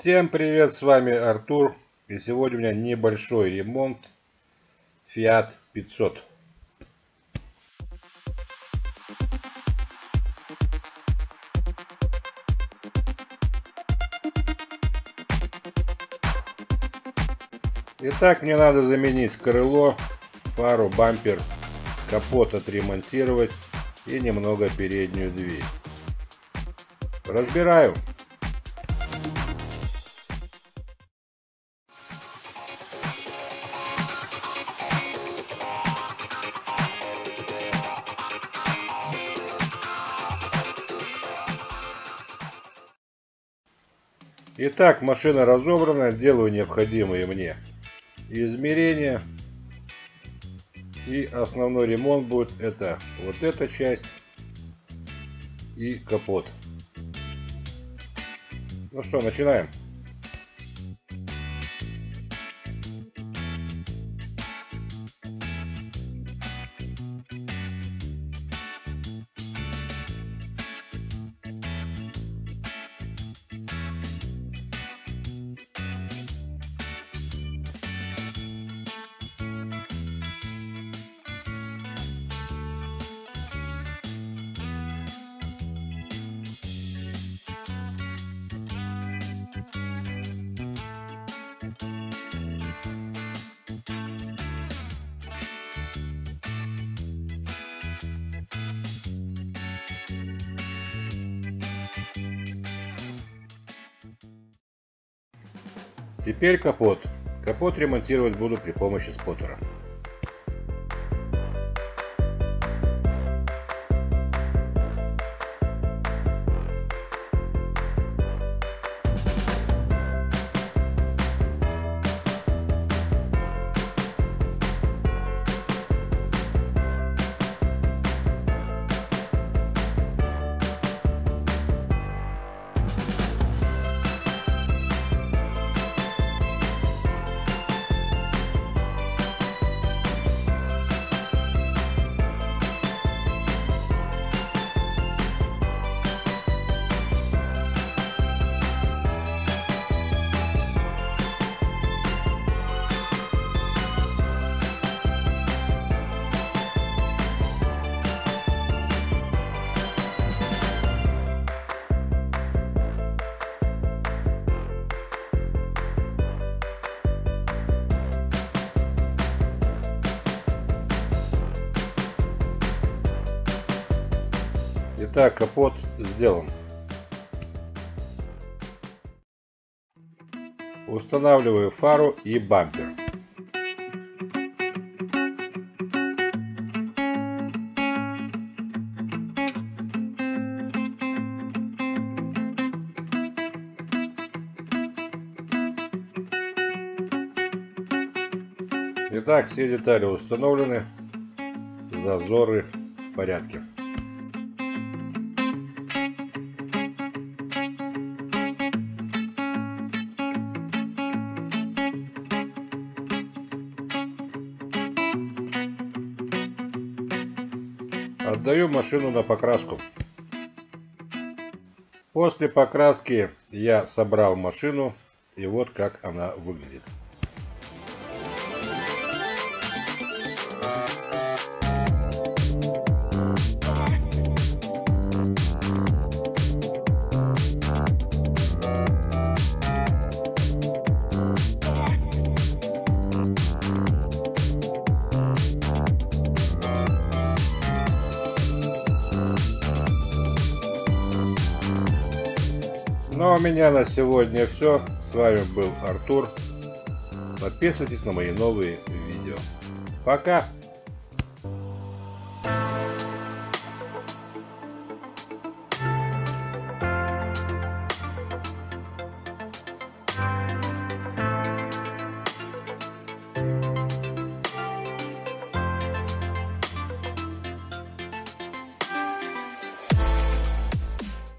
Всем привет, с вами Артур, и сегодня у меня небольшой ремонт Fiat 500. Итак, мне надо заменить крыло, фару, бампер, капот отремонтировать и немного переднюю дверь. Разбираю. Итак, машина разобрана, делаю необходимые мне измерения. И основной ремонт будет это вот эта часть и капот. Ну что, начинаем. Теперь капот. Капот ремонтировать буду при помощи споттера. Итак, капот сделан. Устанавливаю фару и бампер. Итак, все детали установлены, зазоры в порядке. Отдаю машину на покраску. После покраски я собрал машину, и вот как она выглядит. Ну а у меня на сегодня все. С вами был Артур. Подписывайтесь на мои новые видео. Пока!